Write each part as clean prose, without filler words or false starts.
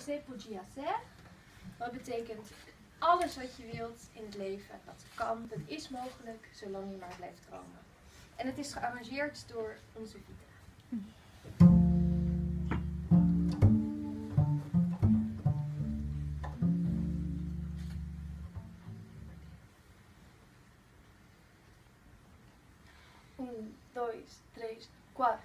você podia ser. Wat betekent alles wat je wilt in het leven, dat kan, dat is mogelijk, zolang je maar blijft dromen. En het is gearrangeerd door onze Vita. Un, dois, três, quatro.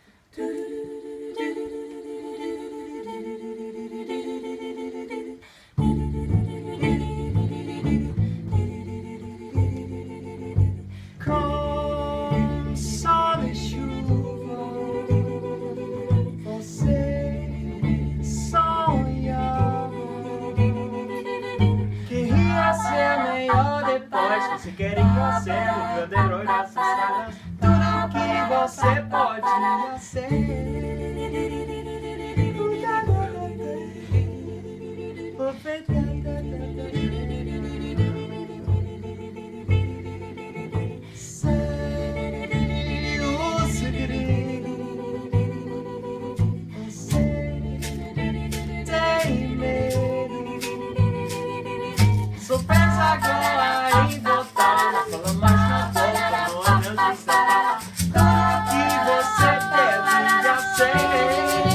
Com sol e chuva, você sonhava que ia ser melhor depois. Você quer ir você no grande herói das estradas. Tudo que você pode ser. Só pensa agora em voltar, não fala mais na boca, no anel de sapato. Tudo que você deveria ser.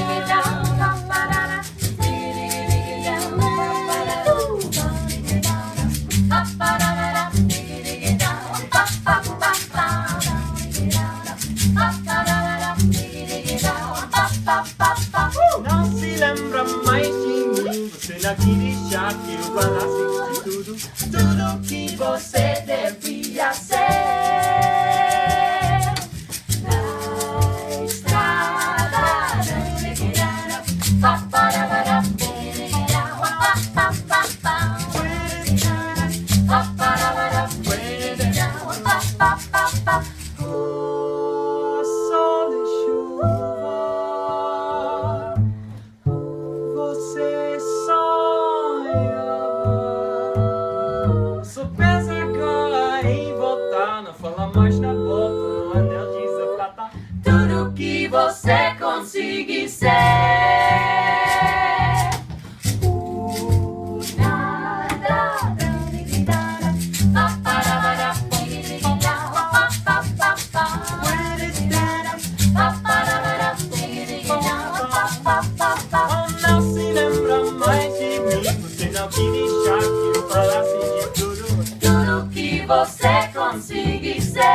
Não se lembra mais de mim, você não quis deixar que eu falasse de tudo. Tudo que você devia ser. Na estrada. Oh, sol e chuva, você sonhava. Só pensa agora em voltar, não fala mais na boca, no anel de prata. Tudo que você consegue ser. Não se lembra mais de mim, você não quis deixar que eu falasse de tudo. Tudo que você consegue ser.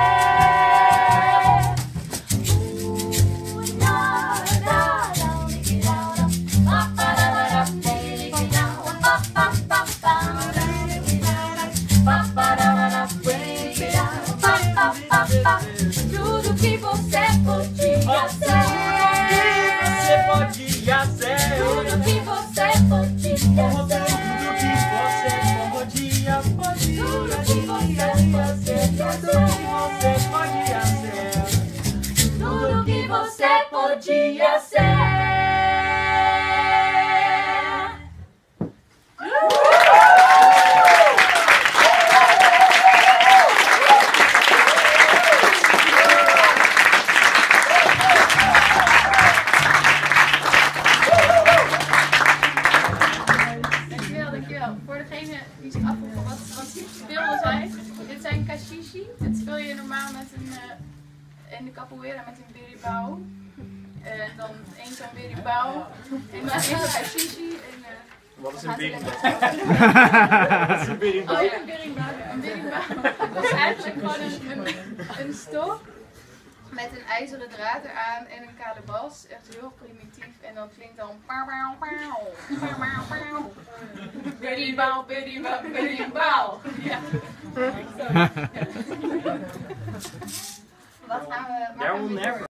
Tudo que você podia ser. Podia ser. Tudo que você podia ser. Tudo que você podia. Tudo que você podia ser. Tudo que você podia ser. Voor degene die zich afvroegen wat speelden zij, dit zijn kashishi. Dit speel je normaal met in de capoeira met een berimbau. En dan één zo'n berimbau en dan één zo'n kashishi. Wat is een berimbau? Wat is een berimbau? Oh ja, een berimbau. Een berimbau. Dat is eigenlijk gewoon een stok met een ijzeren draad eraan en een kale bas. Echt heel primitief. En dat klinkt dan berimbau, berimbau, berimbau. Ja. Wat gaan we maken?